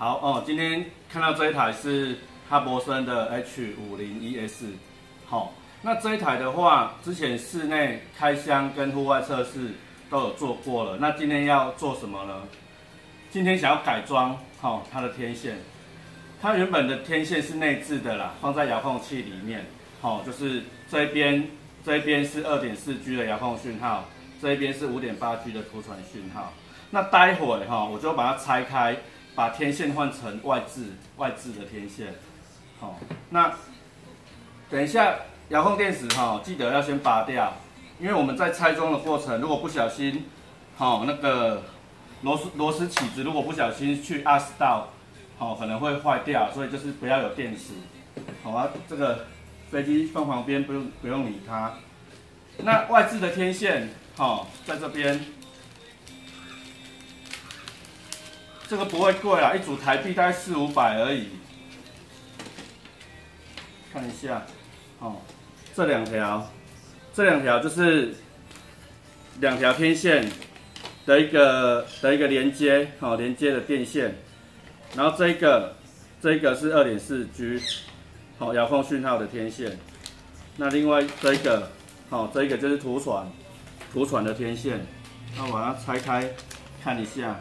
好哦，今天看到这一台是哈伯森的 H50ES， 好，那这一台的话，之前室内开箱跟户外测试都有做过了。那今天要做什么呢？今天想要改装，好，它的天线，它原本的天线是内置的啦，放在遥控器里面，好，就是这边是 2.4G 的遥控讯号，这一边是 5.8G 的图传讯号。那待会我就把它拆开。 把天线换成外置的天线，好，那等一下遥控电池记得要先拔掉，因为我们在拆装的过程，如果不小心，那个螺丝起子如果不小心去压死到，可能会坏掉，所以就是不要有电池，好啊，这个飞机放旁边不用理它。那外置的天线，在这边。 这个不会贵啦，一组台币大概400-500而已。看一下，这两条就是2条天线的一个连接，连接的电线。然后这个是 2.4G， 遥控讯号的天线。那另外这个就是图传的天线。那我把它拆开看一下。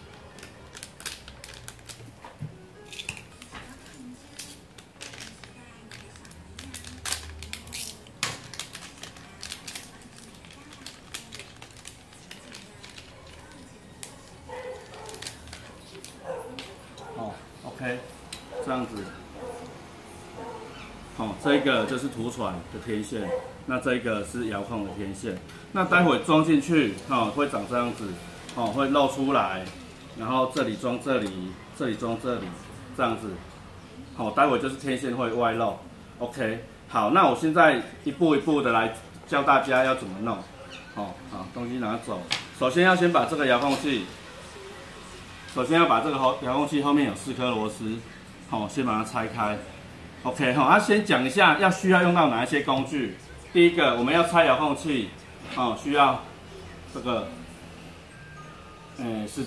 OK， 这样子，这个就是图传的天线，那这个是遥控的天线。那待会装进去，会长这样子，会露出来，然后这里装这里，这里装这里，这样子，待会就是天线会外露。OK， 好，那我现在一步一步的来教大家要怎么弄。好，东西拿走。首先要先把这个遥控器。 首先要把这个遥控器后面有4颗螺丝，先把它拆开。OK， 先讲一下需要用到哪一些工具。第一个，我们要拆遥控器，需要这个，十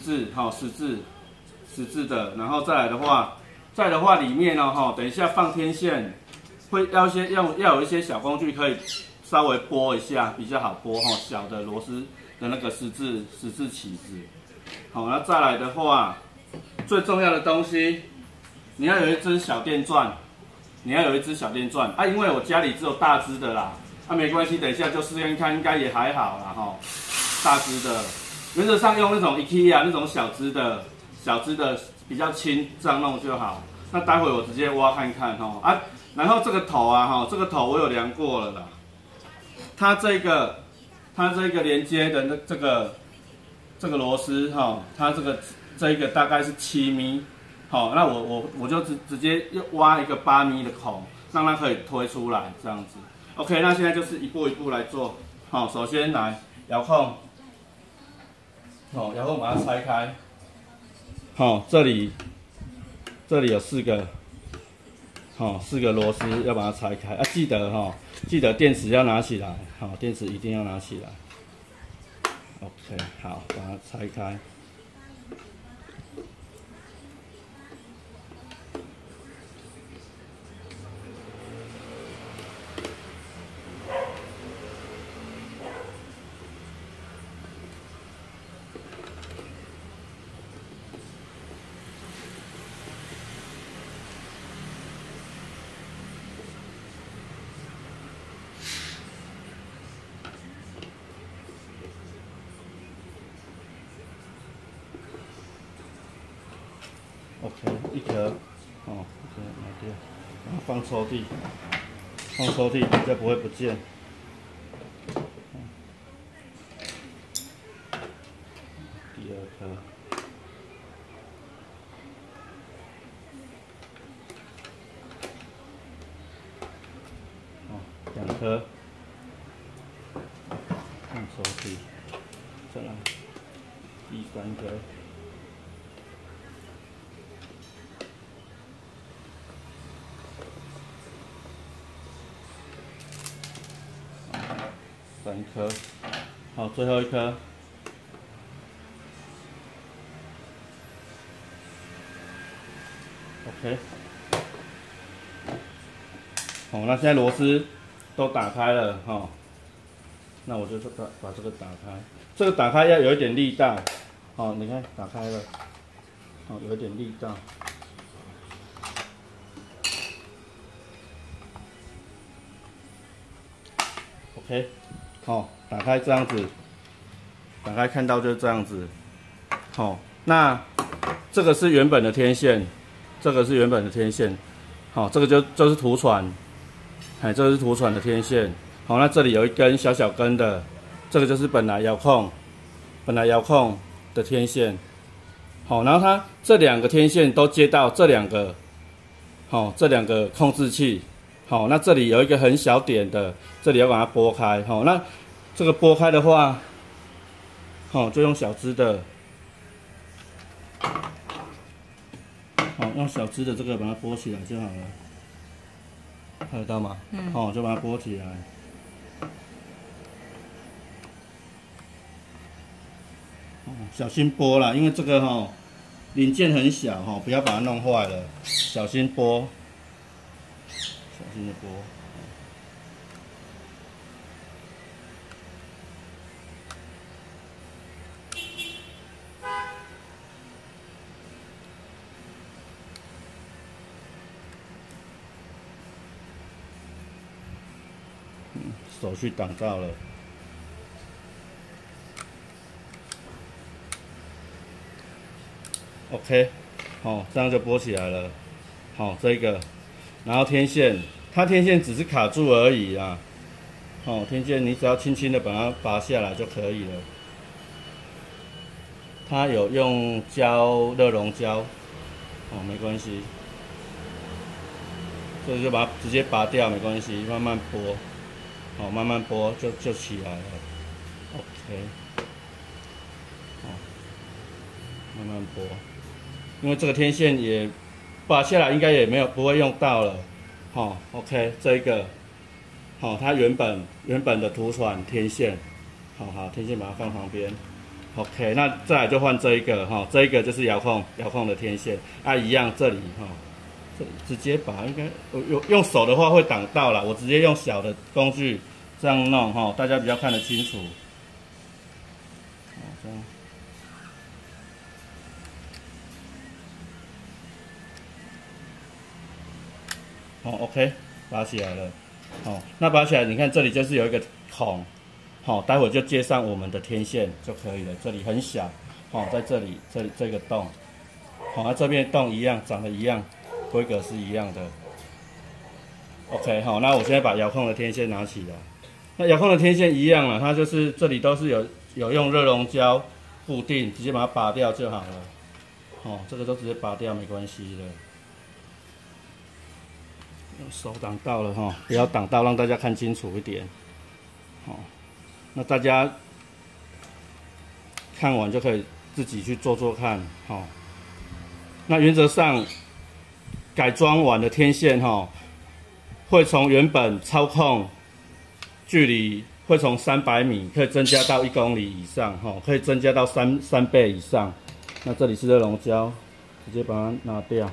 字的。然后再来的话，里面等一下放天线，要有一些小工具可以稍微拨一下，比较好拨小的螺丝的那个十字起子。 好，那再来的话，最重要的东西，你要有一支小电钻，啊，因为我家里只有大支的啦，没关系，等一下就试验看，应该也还好啦大支的，原则上用那种 IKEA 那种小支的比较轻，这样弄就好。那待会我直接挖看看然后这个头这个头我有量过了啦，它这个连接的这个螺丝它这一个大概是7米，那我就直接挖一个8米的孔，让它可以推出来这样子。OK， 那现在就是一步一步来做。首先来遥控，遥控把它拆开。这里有4个螺丝要把它拆开啊，记得电池要拿起来，电池一定要拿起来。 OK， 好，把它拆开。OK， 一颗，拿掉，然后放抽屉，比较不会不见。第2颗，2颗，放抽屉，再来第3颗。 3颗，好，最后1颗。 OK。好，那现在螺丝都打开了哈，那我就把这个打开，这个打开要有一点力道，好，你看打开了，好，有一点力道。OK， 好，打开这样子，打开看到就是这样子，好，那这个是原本的天线，这个是原本的天线，好，这个就是图传。哎，这个是图传的天线，好，那这里有一根小小根的，这个就是本来遥控的天线，好，然后它这两个天线都接到这两个，好，这两个控制器，好，那这里有一个很小点的，这里要把它拨开，好，那这个拨开的话，好，就用小支的，好，用小支的这个把它拨起来就好了。看得到吗？哦，就把它拨起来。哦，小心拨啦，因为这个零件很小不要把它弄坏了，小心拨，小心的拨。手续挡到了。OK， 好，这样就拨起来了。好，这个，然后天线，它天线只是卡住而已啦。好，天线你只要轻轻的把它拔下来就可以了。它有用热熔胶，没关系。这就把它直接拔掉，没关系，慢慢拨。好，慢慢拨就起来了。OK， 好，慢慢拨，因为这个天线也拔下来，应该也不会用到了。好 ，OK， 这一个，好，它原本的图传天线，好，天线把它放旁边。OK， 那再来就换这一个，这一个就是遥控的天线，一样这里这里直接把应该用手的话会挡到啦，我直接用小的工具这样弄大家比较看得清楚。这样。OK， 拔起来了。那拔起来，你看这里就是有一个孔，待会就接上我们的天线就可以了。这里很小，在这里这个洞，那这边洞一样，长得一样。规格是一样的 ，OK， 好，那我现在把遥控的天线拿起来。那遥控的天线一样了，它就是这里都是有用热熔胶固定，直接把它拔掉就好了。这个都直接拔掉没关系的。用手挡到了不要挡到，让大家看清楚一点。那大家看完就可以自己去做看。那原则上。改装完的天线会从原本操控距离会从300米可以增加到1公里以上可以增加到3倍以上。那这里是热熔胶，直接把它拿掉。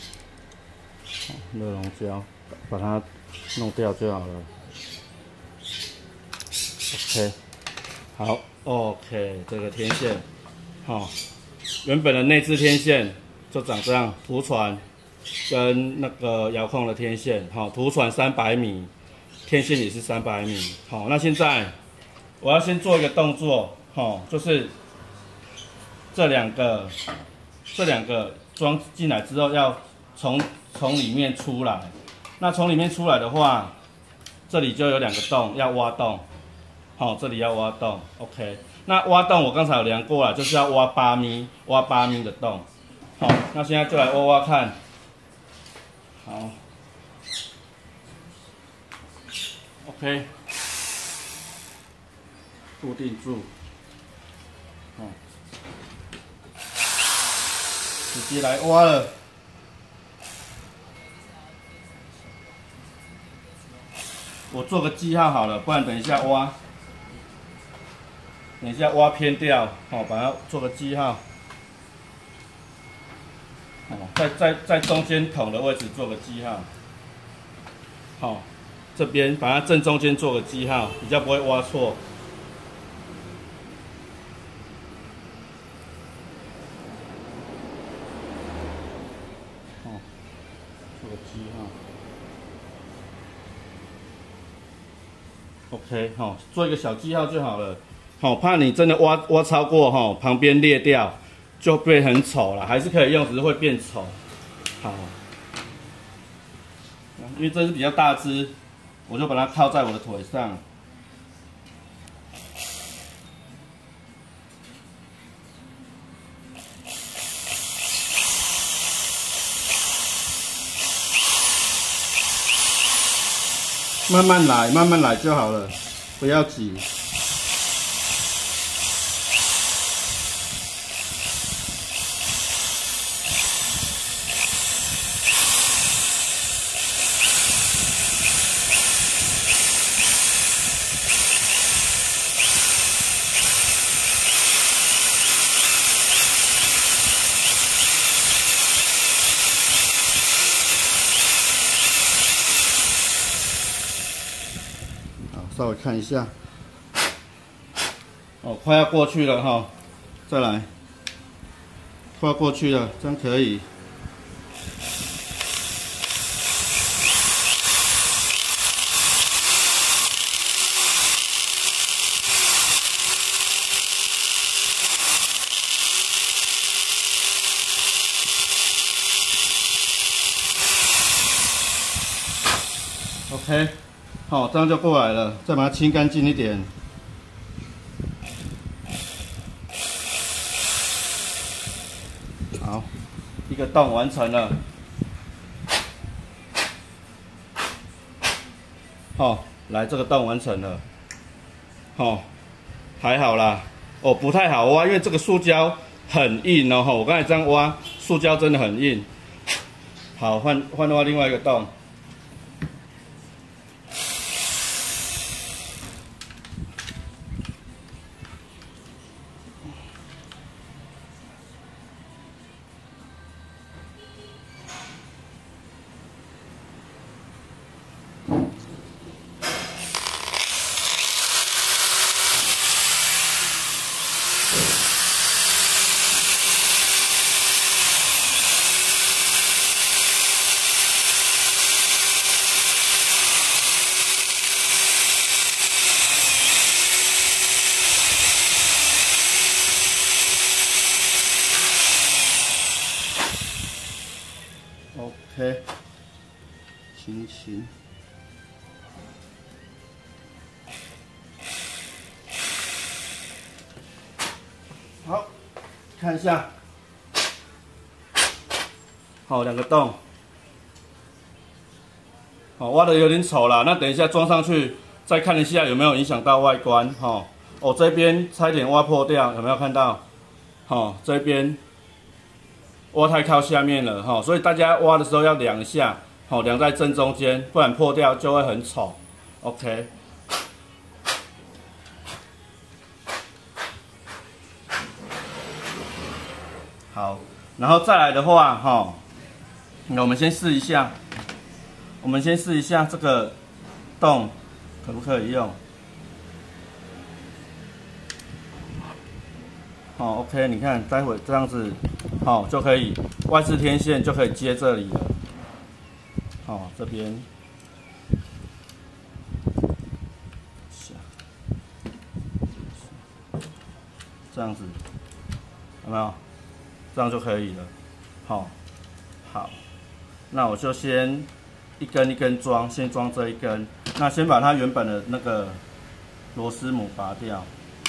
热熔胶把它弄掉就好了。OK， 好 ，OK， 这个天线原本的内置天线就长这样，图传。跟那个遥控的天线，图传300米，天线也是300米。那现在我要先做一个动作，就是这两个装进来之后要从里面出来。那从里面出来的话，这里就有2个洞要挖洞，这里要挖洞 ，OK。那挖洞我刚才有量过了，就是要挖8米的洞。那现在就来挖挖看。好 ，OK， 固定住，直接来挖了。我做个记号好了，不然等一下挖偏掉，把它做个记号。 在中间孔的位置做个记号。好，这边把它正中间做个记号，比较不会挖错。哦，做个记号。OK， 好，做一个小记号就好了。好，怕你真的挖超过哈，旁边裂掉就会很丑了，还是可以用，只是会变丑。好，因为这是比较大只，我就把它靠在我的腿上。慢慢来，慢慢来就好了，不要急。稍微看一下，哦，快要过去了哈，再来，快要过去了，这样可以。OK。好，这样就过来了，再把它清干净一点。好，一个洞完成了。好，来这个洞完成了。好，还好啦。哦，不太好挖，因为这个塑胶很硬哦。我刚才这样挖，塑胶真的很硬。好，换挖另外一个洞。OK， 行。好，看一下，好，两个洞，好，挖的有点丑啦，那等一下装上去再看一下有没有影响到外观哈。哦，这边差一点挖破掉，有没有看到？好，这边挖太靠下面了哈，所以大家挖的时候要量一下，好，量在正中间，不然破掉就会很丑。OK。好，然后再来的话，哈，那我们先试一下，这个洞可不可以用？好 ，OK， 你看，待会这样子，好就可以，外置天线就可以接这里了。好，这边，这样子，有没有？这样就可以了。好，那我就先一根一根装，先装这一根。那先把它原本的那个螺丝母拔掉，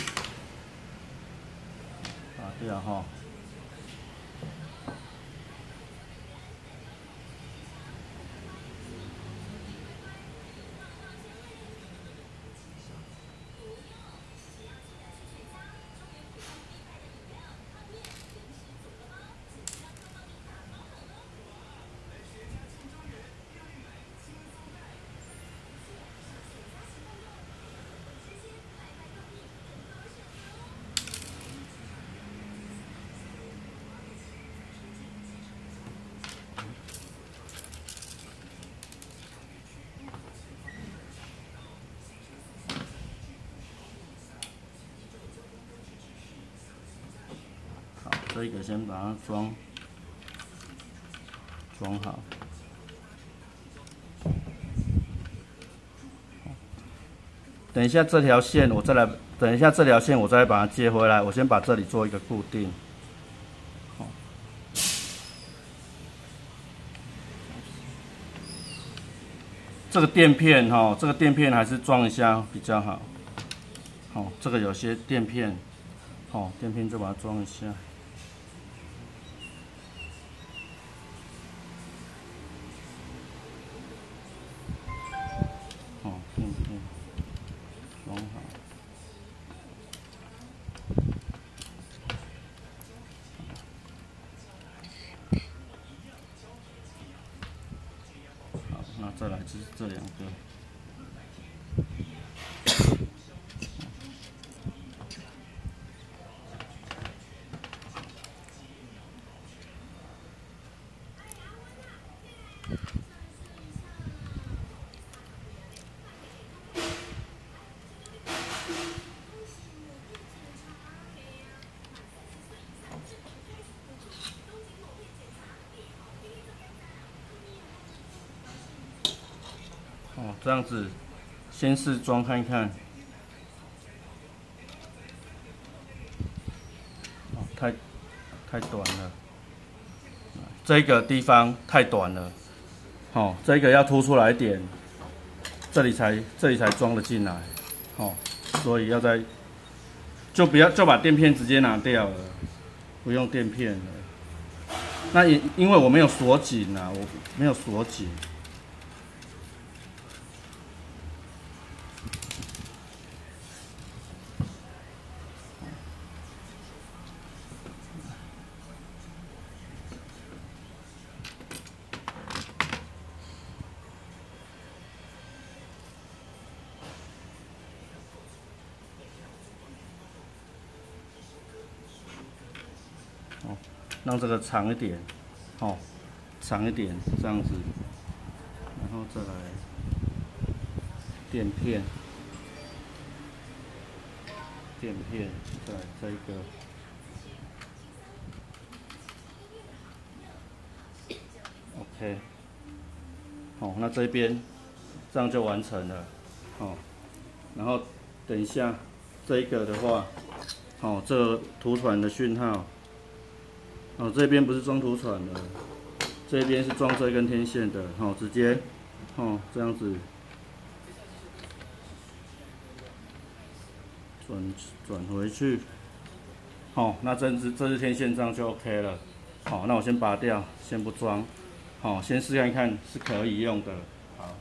哈。 这个先把它装好。等一下这条线我再来，等一下这条线我再来把它接回来。我先把这里做一个固定。这个垫片哈，这个垫片还是装一下比较好。好，这个有些垫片，好，垫片就把它装一下。好，垫片装好。好，那再来就是这两个。哦，这样子，先试装看看。哦，太短了，这个地方太短了。哦，这个要凸出来一点，这里才装得进来。哦，所以要就把垫片直接拿掉了，不用垫片了。那因为我没有锁紧啊，我没有锁紧。哦，让这个长一点，哦，长一点这样子，然后再来垫片，再来这个，OK， 好，那这边这样就完成了，好，然后等一下这一个的话，好，这个图传的讯号。哦，这边不是装图传的，这边是装这根天线的，好，直接，这样子转回去，好，那这支天线这样就 OK 了，好，那我先拔掉，先不装，好，先试看看是可以用的，好，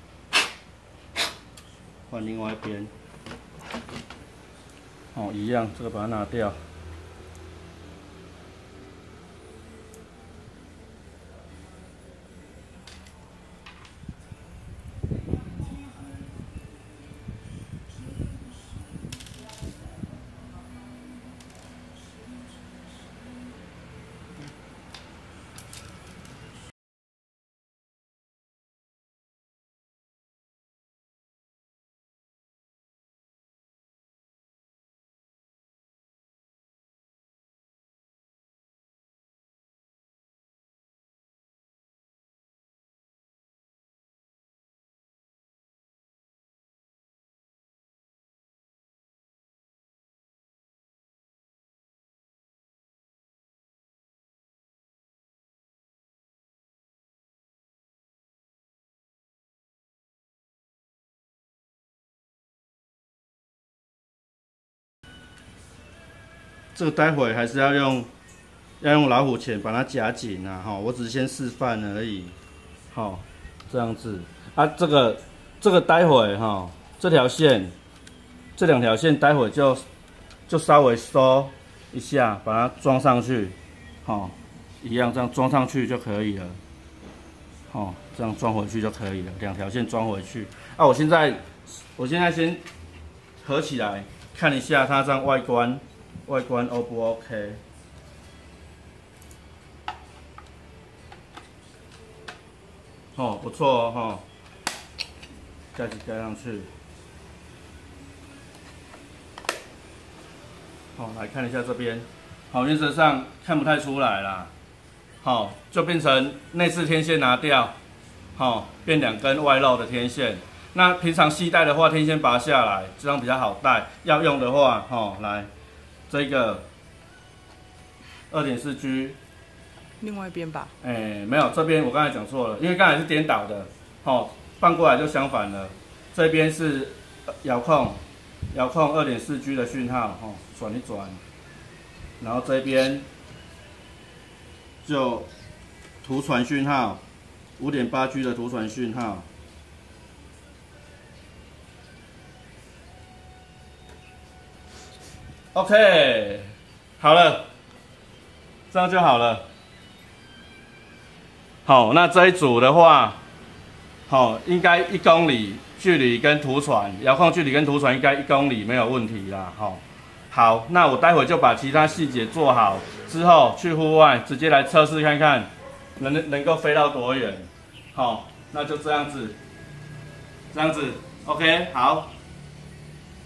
换另外一边，好，一样，这个把它拿掉。这个待会还是要用老虎钳把它夹紧啊，我只是先示范而已，这样子啊，这个待会这条线，这两条线待会就稍微收一下，把它装上去，一样这样装上去就可以了，这样装回去就可以了，两条线装回去啊，我现在先合起来看一下它这样外观 O 不 OK？ 不错哦盖子盖上去。来看一下这边， 好，原则上看不太出来啦。好，就变成内置天线拿掉，好，变2根外露的天线。那平常系带的话，天线拔下来，这样比较好带。要用的话，来这个2.4G， 另外一边吧。 没有，这边我刚才讲错了，因为刚才是颠倒的，放过来就相反了。这边是遥控 2.4G 的讯号，转一转，然后这边就图传讯号 5.8G 的图传讯号。OK， 好了，这样就好了。好，那这一组的话，应该1公里距离跟图传遥控距离跟图传应该1公里没有问题啦。好，那我待会就把其他细节做好之后，去户外直接来测试看看能够飞到多远。那就这样子，OK， 好。